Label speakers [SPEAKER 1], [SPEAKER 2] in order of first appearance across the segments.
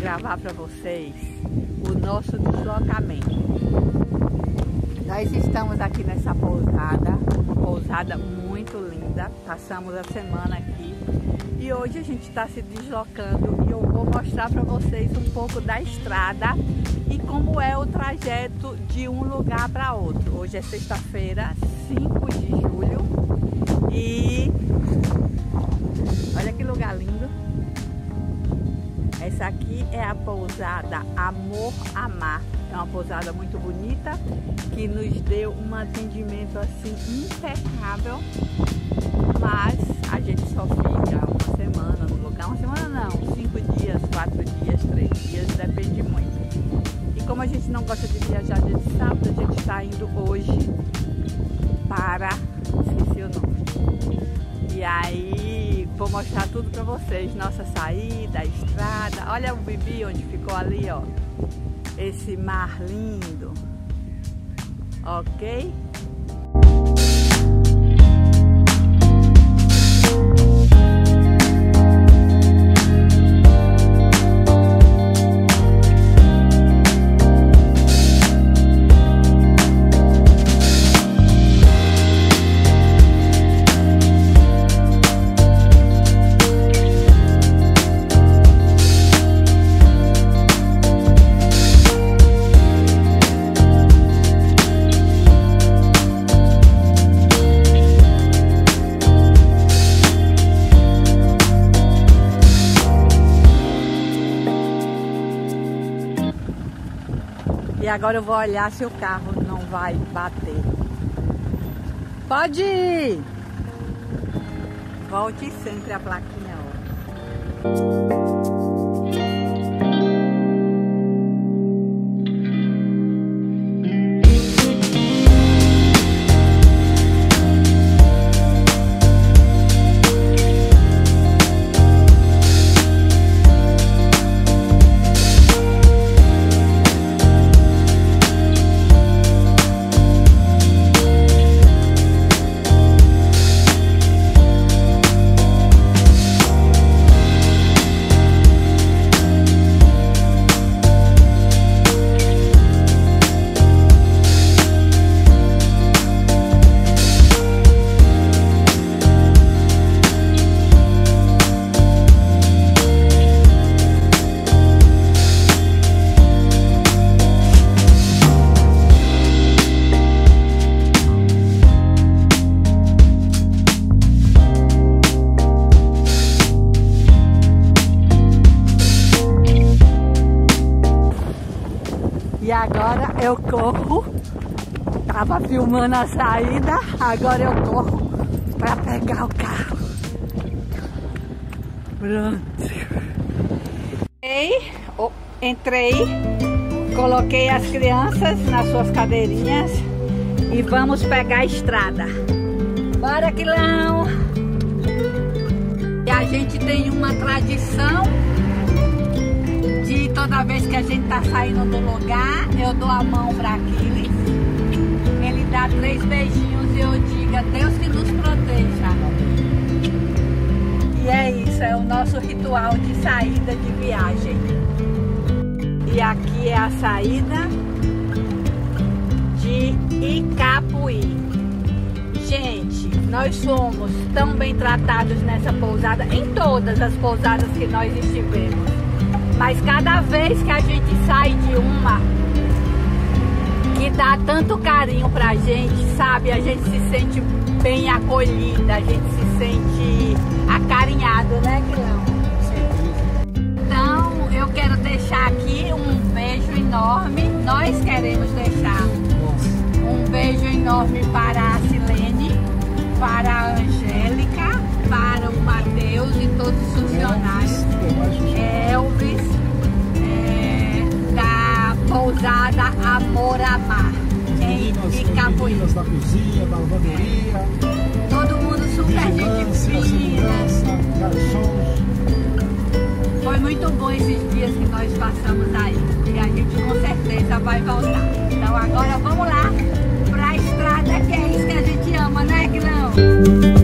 [SPEAKER 1] gravar para vocês o nosso deslocamento. Nós estamos aqui nessa pousada, uma pousada muito linda. Passamos a semana aqui e hoje a gente está se deslocando e eu vou mostrar para vocês um pouco da estrada e como é o trajeto de um lugar para outro. Hoje é sexta-feira, 5 de julho e olha que lugar lindo. Essa aqui é a pousada Amor a Mar. É uma pousada muito bonita que nos deu um atendimento assim impecável, mas a gente só fica uma semana no lugar. Uma semana não, 5 dias, 4 dias, 3 dias, depende muito. E como a gente não gosta de viajar dia de sábado, a gente está indo hoje para... esqueci o nome. E aí vou mostrar tudo para vocês, nossa saída, a estrada. Olha o Bibi onde ficou ali, ó. Esse mar lindo, ok? E agora eu vou olhar se o carro não vai bater. Pode ir! Volte sempre a plaquinha, ó. E agora eu corro, tava filmando a saída, agora eu corro para pegar o carro. Pronto. Entrei, coloquei as crianças nas suas cadeirinhas e vamos pegar a estrada. Bora, Quilão! E a gente tem uma tradição. E toda vez que a gente tá saindo do lugar, eu dou a mão para Aquiles, ele dá 3 beijinhos e eu digo: Deus que nos proteja. E é isso, é o nosso ritual de saída de viagem. E aqui é a saída de Icapuí. Gente, nós fomos tão bem tratados nessa pousada, em todas as pousadas que nós estivemos. Mas cada vez que a gente sai de uma que dá tanto carinho pra gente, sabe? A gente se sente bem acolhida, a gente se sente acarinhado, né, Quilão? Então, eu quero deixar aqui um beijo enorme. Nós queremos deixar um beijo enorme para a Silene, para a Angélica, para o Matheus e todos os funcionários. Elvis, da pousada Amor a Mar, em Icapuí.
[SPEAKER 2] Da cozinha, da lavanderia.
[SPEAKER 1] Todo mundo super gente fina. Foi muito bom esses dias que nós passamos aí. E a gente com certeza vai voltar. Então agora vamos lá pra estrada, que é isso que a gente ama, né, Quilão?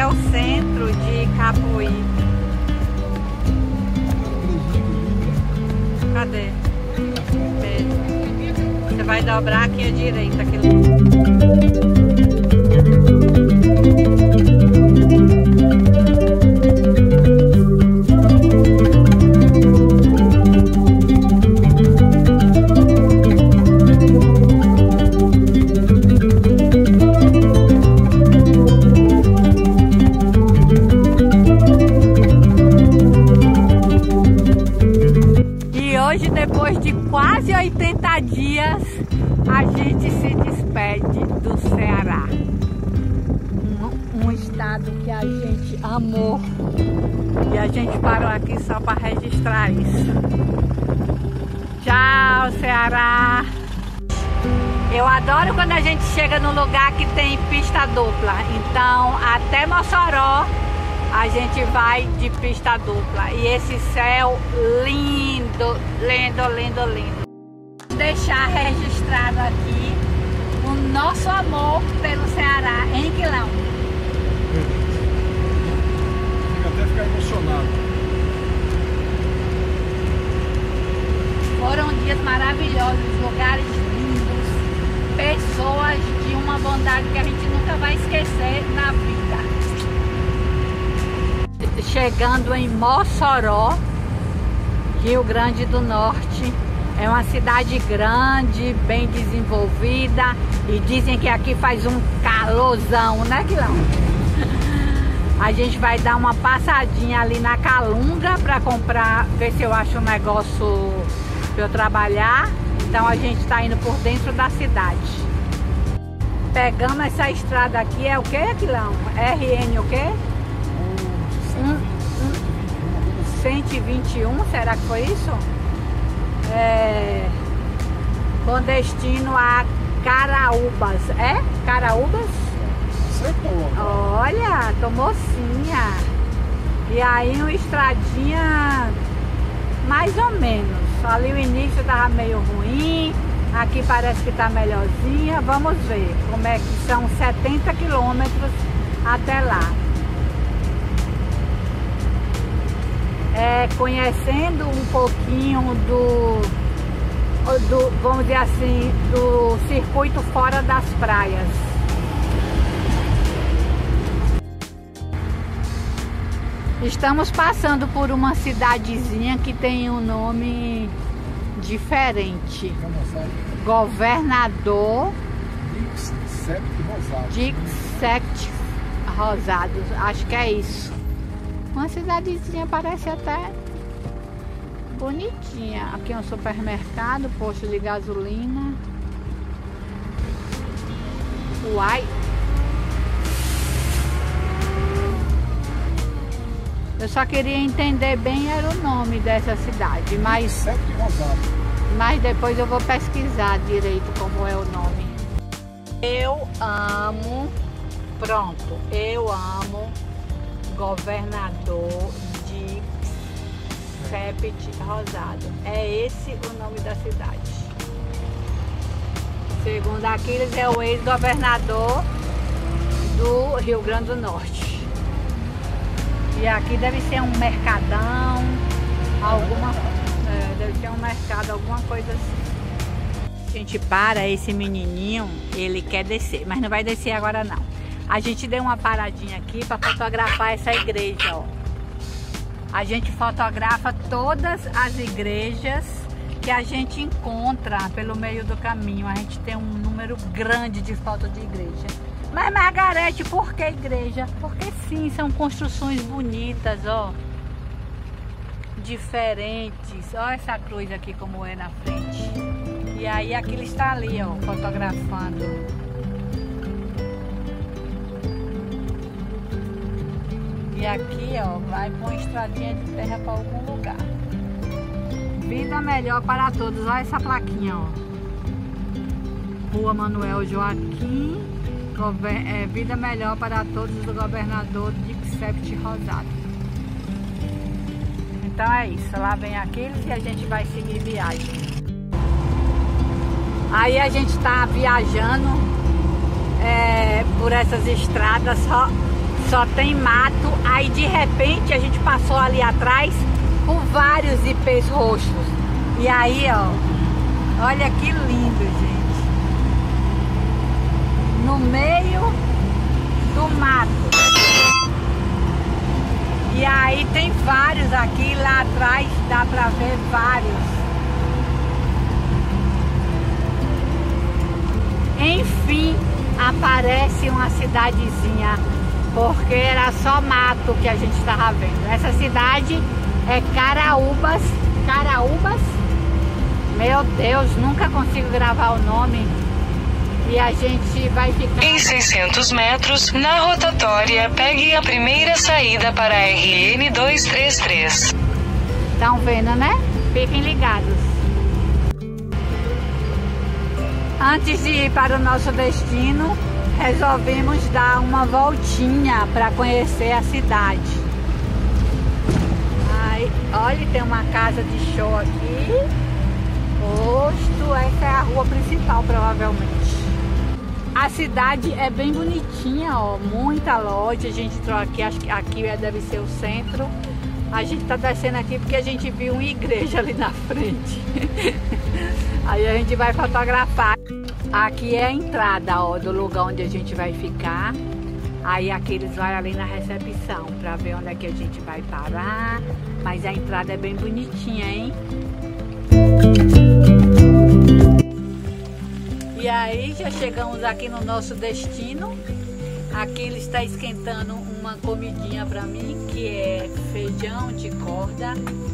[SPEAKER 1] o centro de Capuí. Cadê? Você vai dobrar aqui à direita. Hoje, depois de quase 80 dias, a gente se despede do Ceará. Um estado que a gente amou. E a gente parou aqui só para registrar isso. Tchau, Ceará! Eu adoro quando a gente chega num lugar que tem pista dupla. Então, até Mossoró, a gente vai de pista dupla. E esse céu lindo, lindo, lindo, lindo. Vou deixar registrado aqui o nosso amor pelo Ceará, hein, Quilão?
[SPEAKER 2] Chega até a ficar emocionado.
[SPEAKER 1] Foram dias maravilhosos, lugares lindos, pessoas de uma bondade que a gente nunca vai esquecer na vida. Chegando em Mossoró, Rio Grande do Norte. É uma cidade grande, bem desenvolvida, e dizem que aqui faz um calorzão, né, Quilão? A gente vai dar uma passadinha ali na Calunga para comprar, ver se eu acho um negócio para eu trabalhar. Então a gente está indo por dentro da cidade. Pegamos essa estrada aqui, é o que, Quilão? RN o quê? 121, será que foi isso? Com destino a Caraúbas. É? Caraúbas?
[SPEAKER 2] Acertou.
[SPEAKER 1] Olha, tô mocinha. E aí uma estradinha mais ou menos. Ali o início tava meio ruim. Aqui parece que tá melhorzinha. Vamos ver como é que são 70 quilômetros até lá. Conhecendo um pouquinho do, vamos dizer assim, do circuito fora das praias. Estamos passando por uma cidadezinha que tem um nome diferente. Governador Dix-Sept Rosados, acho que é isso. Uma cidadezinha, parece até bonitinha. Aqui é um supermercado, posto de gasolina. Uai! Eu só queria entender bem era o nome dessa cidade, mas depois eu vou pesquisar direito como é o nome. Eu amo, pronto, eu amo Governador Dix-Sept Rosado. É esse o nome da cidade. Segundo Aquiles, é o ex-governador do Rio Grande do Norte. E aqui deve ser um mercadão, deve ser um mercado, alguma coisa assim. A gente para, esse menininho, ele quer descer, mas não vai descer agora não. A gente deu uma paradinha aqui para fotografar essa igreja, ó. A gente fotografa todas as igrejas que a gente encontra pelo meio do caminho. A gente tem um número grande de fotos de igreja. Mas, Margarete, por que igreja? Porque sim, são construções bonitas, ó. Diferentes. Olha essa cruz aqui como é na frente. E aí aquilo está ali, ó, fotografando. E aqui, ó, vai com uma estradinha de terra para algum lugar. Vida melhor para todos. Olha essa plaquinha, ó. Rua Manuel Joaquim. Vida melhor para todos do governador Dix-Sept Rosado. Então é isso. Lá vem aqueles e a gente vai seguir viagem. Aí a gente tá viajando por essas estradas só tem mato. Aí de repente a gente passou ali atrás por vários ipês roxos. E aí, ó, olha que lindo, gente. No meio do mato. E aí tem vários aqui, lá atrás dá pra ver vários. Enfim, aparece uma cidadezinha, porque era só mato que a gente estava vendo. Essa cidade é Caraúbas. Caraúbas? Meu Deus, nunca consigo gravar o nome. E a gente vai ficar...
[SPEAKER 3] Em 600 metros, na rotatória, pegue a primeira saída para a RN 233.
[SPEAKER 1] Estão vendo, né? Fiquem ligados. Antes de ir para o nosso destino, resolvemos dar uma voltinha para conhecer a cidade. Ai, olha, tem uma casa de show aqui. Posto, essa é a rua principal, provavelmente. A cidade é bem bonitinha, ó, muita loja. A gente entrou aqui, acho que aqui deve ser o centro. A gente tá descendo aqui porque a gente viu uma igreja ali na frente. Aí a gente vai fotografar. Aqui é a entrada, ó, do lugar onde a gente vai ficar. Aí aqui eles vão ali na recepção para ver onde é que a gente vai parar. Mas a entrada é bem bonitinha, hein? E aí já chegamos aqui no nosso destino. Aqui ele está esquentando uma comidinha para mim, que é feijão de corda,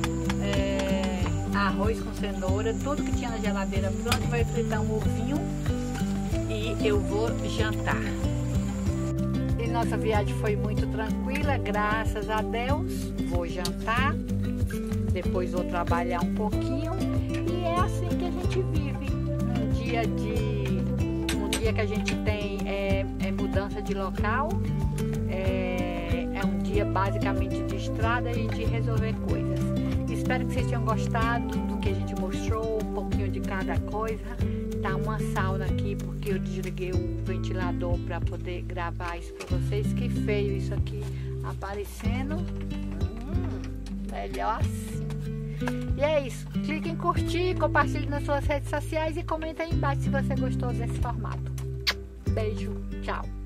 [SPEAKER 1] arroz com cenoura, tudo que tinha na geladeira pronto. Vai fritar um ovinho e eu vou jantar. E nossa viagem foi muito tranquila, graças a Deus. Vou jantar, depois vou trabalhar um pouquinho e é assim que a gente vive. Um dia que a gente tem mudança de local, é um dia basicamente de estrada e de resolver coisas. Espero que vocês tenham gostado do que a gente mostrou, um pouquinho de cada coisa. Tá uma sauna aqui porque eu desliguei o ventilador para poder gravar isso para vocês. Que feio isso aqui aparecendo. Melhor assim. E é isso. Clique em curtir, compartilhe nas suas redes sociais e comenta aí embaixo se você gostou desse formato. Beijo, tchau.